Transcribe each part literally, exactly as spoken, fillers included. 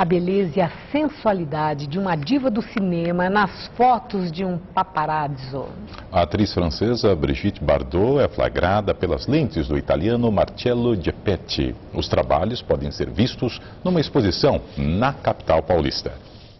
A beleza e a sensualidade de uma diva do cinema nas fotos de um paparazzo. A atriz francesa Brigitte Bardot é flagrada pelas lentes do italiano Marcello Gepetti. Os trabalhos podem ser vistos numa exposição na capital paulista.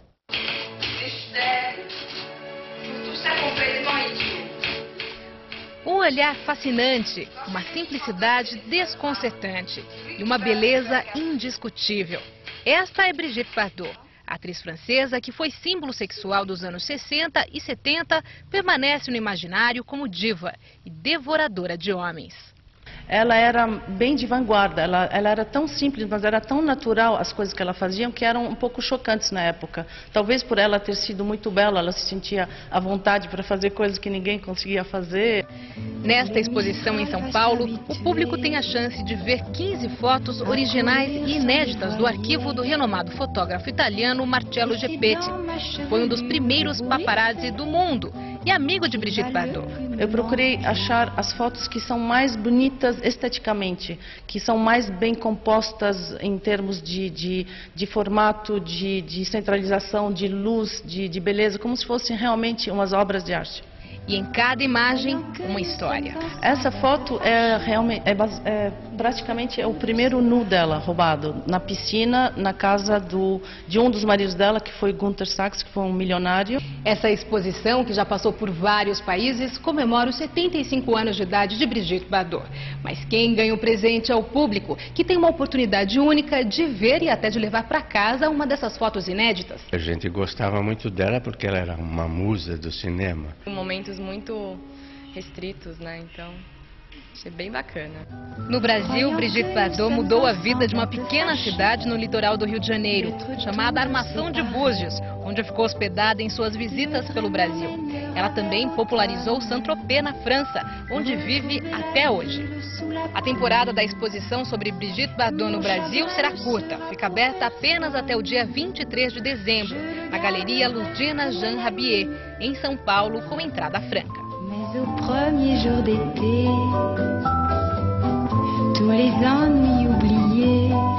Um olhar fascinante, uma simplicidade desconcertante e uma beleza indiscutível. Esta é Brigitte Bardot, atriz francesa que foi símbolo sexual dos anos sessenta e setenta, permanece no imaginário como diva e devoradora de homens. Ela era bem de vanguarda, ela, ela era tão simples, mas era tão natural as coisas que ela fazia, que eram um pouco chocantes na época. Talvez por ela ter sido muito bela, ela se sentia à vontade para fazer coisas que ninguém conseguia fazer. Nesta exposição em São Paulo, o público tem a chance de ver quinze fotos originais e inéditas do arquivo do renomado fotógrafo italiano Marcello Gepetti. Foi um dos primeiros paparazzi do mundo e amigo de Brigitte Bardot. Eu procurei achar as fotos que são mais bonitas esteticamente, que são mais bem compostas em termos de, de, de formato, de, de centralização, de luz, de, de beleza, como se fossem realmente umas obras de arte. E em cada imagem, uma história. Essa foto é, realmente, é, é praticamente é o primeiro nu dela roubado, na piscina, na casa do, de um dos maridos dela, que foi Gunther Sachs, que foi um milionário. Essa exposição, que já passou por vários países, comemora os setenta e cinco anos de idade de Brigitte Bardot. Mas quem ganha o presente é o público, que tem uma oportunidade única de ver e até de levar para casa uma dessas fotos inéditas. A gente gostava muito dela porque ela era uma musa do cinema. Momentos muito restritos, né? Então, achei bem bacana. No Brasil, Brigitte Bardot mudou a vida de uma pequena cidade no litoral do Rio de Janeiro, chamada Armação de Búzios, onde ficou hospedada em suas visitas pelo Brasil. Ela também popularizou Saint-Tropez na França, onde vive até hoje. A temporada da exposição sobre Brigitte Bardot no Brasil será curta. Fica aberta apenas até o dia vinte e três de dezembro, na Galeria Ludgena Jean Rabier, em São Paulo, com entrada franca. Mais au premier jour d'été, tous les ennuis oubliés.